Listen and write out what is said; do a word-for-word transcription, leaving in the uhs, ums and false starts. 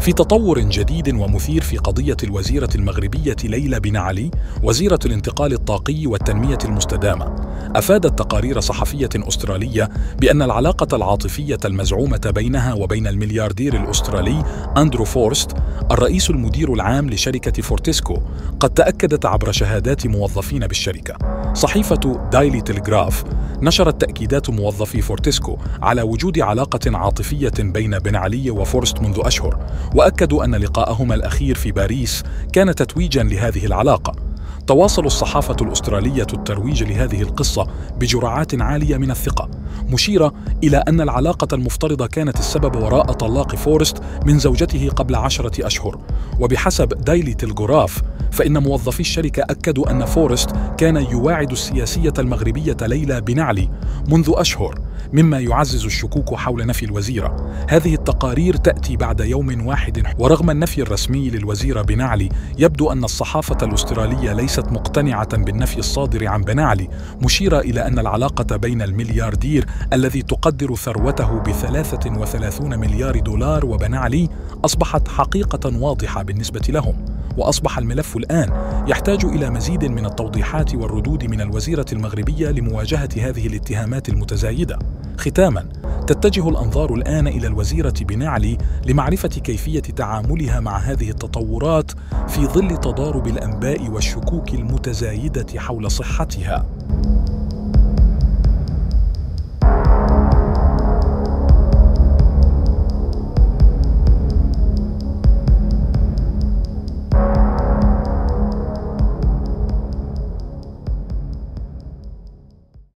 في تطور جديد ومثير في قضية الوزيرة المغربية ليلى بن علي وزيرة الانتقال الطاقي والتنمية المستدامة، أفادت تقارير صحفية أسترالية بأن العلاقة العاطفية المزعومة بينها وبين الملياردير الأسترالي أندرو فورست الرئيس المدير العام لشركة فورتسكو قد تأكدت عبر شهادات موظفين بالشركة. صحيفة دايلي تلغراف نشرت تأكيدات موظفي فورتسكو على وجود علاقة عاطفية بين بن علي وفورست منذ أشهر، وأكدوا أن لقاءهما الأخير في باريس كان تتويجاً لهذه العلاقة. تواصل الصحافة الأسترالية الترويج لهذه القصة بجرعات عالية من الثقة، مشيرة إلى أن العلاقة المفترضة كانت السبب وراء طلاق فورست من زوجته قبل عشرة أشهر. وبحسب دايلي تلغراف فإن موظفي الشركة أكدوا أن فورست كان يواعد السياسية المغربية ليلى بن علي منذ أشهر، مما يعزز الشكوك حول نفي الوزيرة. هذه التقارير تأتي بعد يوم واحد، ورغم النفي الرسمي للوزيرة بن علي يبدو أن الصحافة الأسترالية ليست مقتنعة بالنفي الصادر عن بن علي، مشيرة إلى أن العلاقة بين الملياردير الذي تقدر ثروته بثلاثة وثلاثين مليار دولار وبن علي أصبحت حقيقة واضحة بالنسبة لهم. وأصبح الملف الآن يحتاج إلى مزيد من التوضيحات والردود من الوزيرة المغربية لمواجهة هذه الاتهامات المتزايدة. ختاماً، تتجه الأنظار الآن إلى الوزيرة بن علي لمعرفة كيفية تعاملها مع هذه التطورات في ظل تضارب الأنباء والشكوك المتزايدة حول صحتها.